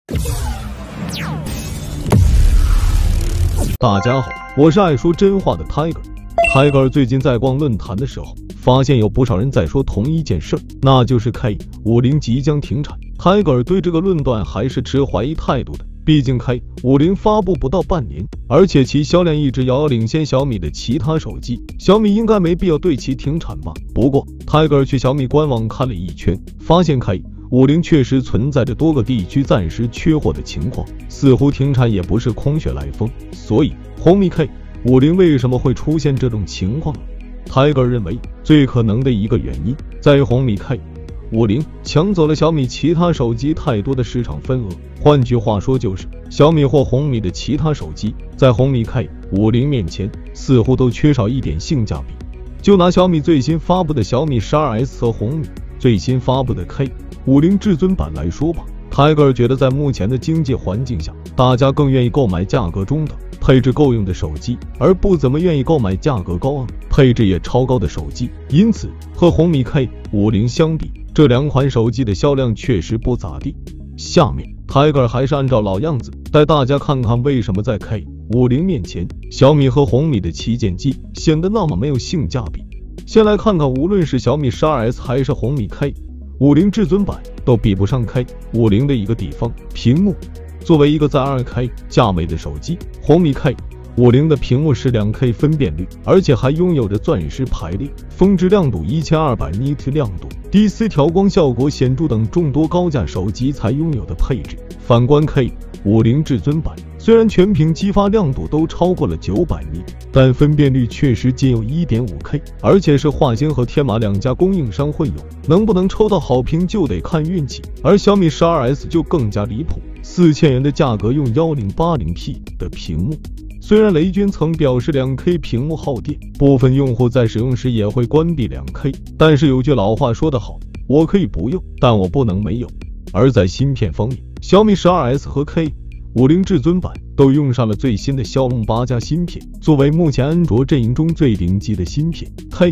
大家好，我是爱说真话的 Tiger。Tiger 最近在逛论坛的时候，发现有不少人在说同一件事，那就是 K50 即将停产。Tiger 对这个论断还是持怀疑态度的，毕竟 K50 发布不到半年，而且其销量一直遥遥领先小米的其他手机，小米应该没必要对其停产吧。不过 Tiger 去小米官网看了一圈，发现 K50 确实存在着多个地区暂时缺货的情况，似乎停产也不是空穴来风。所以红米 K50 为什么会出现这种情况呢？ Tiger 认为最可能的一个原因在于红米 K50 抢走了小米其他手机太多的市场份额，换句话说就是小米或红米的其他手机在红米 K50 面前似乎都缺少一点性价比。就拿小米最新发布的小米 12S 和红米最新发布的 K50 至尊版来说吧， Tiger 觉得在目前的经济环境下，大家更愿意购买价格中等、配置够用的手机，而不怎么愿意购买价格高昂、配置也超高的手机。因此和红米 K50 相比，这两款手机的销量确实不咋地。下面 Tiger 还是按照老样子带大家看看为什么在 K50 面前，小米和红米的旗舰机显得那么没有性价比。先来看看，无论是小米 12S 还是红米 K50 至尊版，都比不上 K50 的一个地方，屏幕。作为一个在 2K 价位的手机，红米 K50 的屏幕是 2K 分辨率，而且还拥有着钻石排列、峰值亮度1200尼特亮度、DC 调光效果显著等众多高价手机才拥有的配置。反观 K50 至尊版，虽然全屏激发亮度都超过了900尼，但分辨率确实仅有 1.5K， 而且是华星和天马两家供应商混用，能不能抽到好屏就得看运气。而小米 12S 就更加离谱，4000元的价格用 1080P 的屏幕。虽然雷军曾表示 2K 屏幕耗电，部分用户在使用时也会关闭 2K， 但是有句老话说得好，我可以不用，但我不能没有。而在芯片方面，小米 12S 和 K50 至尊版都用上了最新的骁龙8加芯片，作为目前安卓阵营中最顶级的芯片，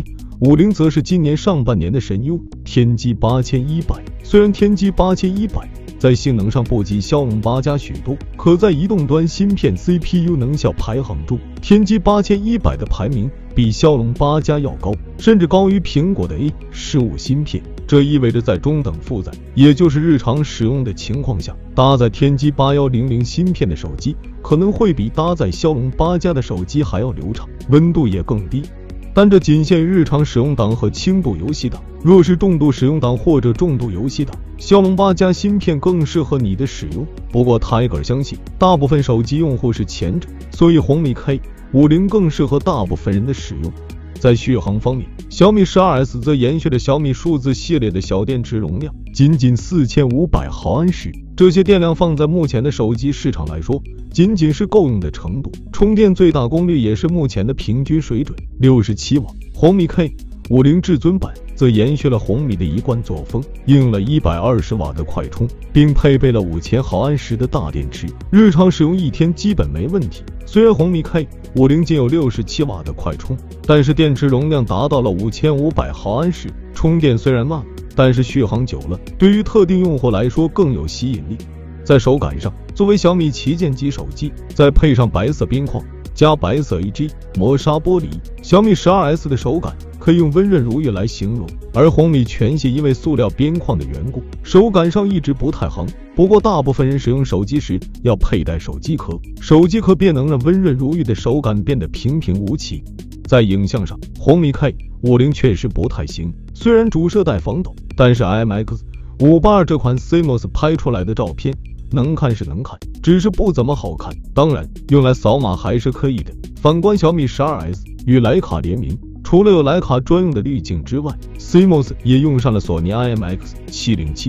K50 则是今年上半年的神优天玑8100。虽然天玑8100在性能上不及骁龙8加许多，可在移动端芯片 CPU 能效排行中，天玑8100的排名比骁龙8加要高，甚至高于苹果的 A15 芯片。这意味着在中等负载，也就是日常使用的情况下，搭载天玑8100芯片的手机可能会比搭载骁龙8加的手机还要流畅，温度也更低。但这仅限于日常使用档和轻度游戏档，若是重度使用档或者重度游戏档，骁龙8加芯片更适合你的使用。不过 Tiger 相信大部分手机用户是前者，所以红米 K50 更适合大部分人的使用。在续航方面，小米 12S 则延续了小米数字系列的小电池容量，仅4500毫安时。这些电量放在目前的手机市场来说，仅仅是够用的程度。充电最大功率也是目前的平均水准，67瓦。红米 K50 至尊版则延续了红米的一贯作风，应用了120瓦的快充，并配备了5000毫安时的大电池，日常使用一天基本没问题。虽然红米 K50 仅有67瓦的快充，但是电池容量达到了5500毫安时，充电虽然慢，但是续航久了，对于特定用户来说更有吸引力。在手感上，作为小米旗舰机手机，再配上白色边框加白色 AG 磨砂玻璃，小米 12S 的手感可以用温润如玉来形容。而红米全系因为塑料边框的缘故，手感上一直不太行。不过大部分人使用手机时要佩戴手机壳，手机壳便能让温润如玉的手感变得平平无奇。在影像上，红米 K50 确实不太行，虽然主摄带防抖，但是 IMX582 这款 CMOS 拍出来的照片能看是能看，只是不怎么好看，当然用来扫码还是可以的。反观小米 12S 与徕卡联名，除了有徕卡专用的滤镜之外， CMOS 也用上了索尼 IMX707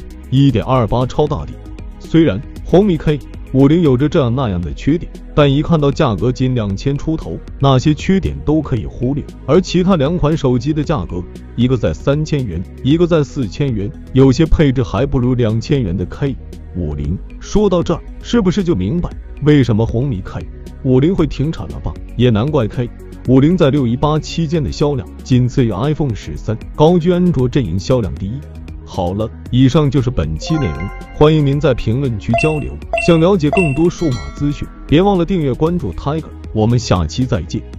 1.28 超大底。虽然红米 K50 有着这样那样的缺点，但一看到价格仅2000出头，那些缺点都可以忽略。而其他两款手机的价格，一个在3000元，一个在4000元，有些配置还不如2000元的 K50。说到这儿，是不是就明白为什么红米 K50 会停产了吧？也难怪 K50在618期间的销量仅次于 iPhone 13，高居安卓阵营销量第一。 好了，以上就是本期内容，欢迎您在评论区交流。想了解更多数码资讯，别忘了订阅关注 Tiger，我们下期再见。